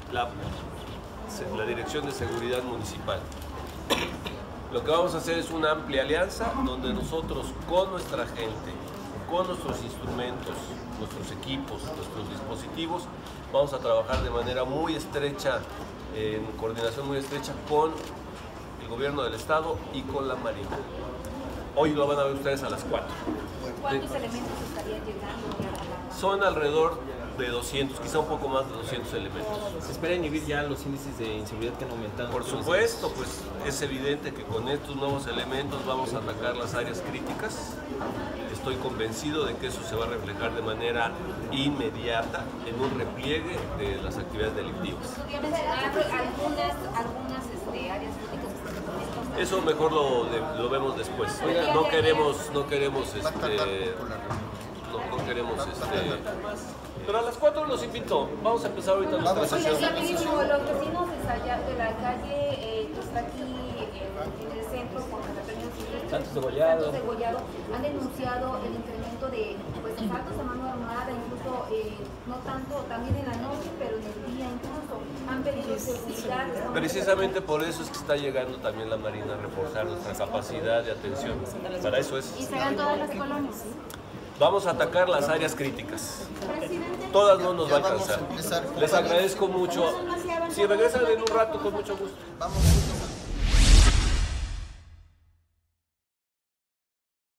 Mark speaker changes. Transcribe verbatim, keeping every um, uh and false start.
Speaker 1: la, la Dirección de Seguridad Municipal. Lo que vamos a hacer es una amplia alianza donde nosotros con nuestra gente, con nuestros instrumentos, nuestros equipos, nuestros dispositivos, vamos a trabajar de manera muy estrecha, en coordinación muy estrecha con el gobierno del estado y con la Marina. Hoy lo van a ver ustedes a las cuatro.
Speaker 2: ¿Cuántos elementos estarían llegando?
Speaker 1: Son alrededor de doscientos, quizá un poco más de doscientos elementos.
Speaker 3: ¿Se espera inhibir ya los índices de inseguridad que han aumentado?
Speaker 1: Por supuesto, pues es evidente que con estos nuevos elementos vamos a atacar las áreas críticas. Estoy convencido de que eso se va a reflejar de manera inmediata en un repliegue de las actividades delictivas.
Speaker 2: ¿Podría mencionar algunas, algunas este, áreas críticas?
Speaker 1: Eso mejor lo, lo vemos después. No queremos, no queremos, este, no, no queremos, este. Pero a las cuatro los invito. Vamos a empezar ahorita nuestra sesión.
Speaker 2: Oye, rapidísimo, los vecinos de, allá, de la calle eh, que está aquí en, en el centro con la
Speaker 3: Santos Degollado.
Speaker 2: Santos Degollado han denunciado el incremento de pues, asaltos a mano armada, incluso eh, no tanto también en la noche, pero en el día incluso han pedido seguridad.
Speaker 1: Precisamente por eso es que está llegando también la Marina a reforzar nuestra capacidad de atención. Para eso es.
Speaker 2: ¿Y serán todas las colonias?
Speaker 1: Vamos a atacar las áreas críticas.
Speaker 2: Presidente.
Speaker 1: Todas no nos va a alcanzar. Les agradezco mucho. Si regresan en un rato, con mucho gusto.
Speaker 4: Vamos.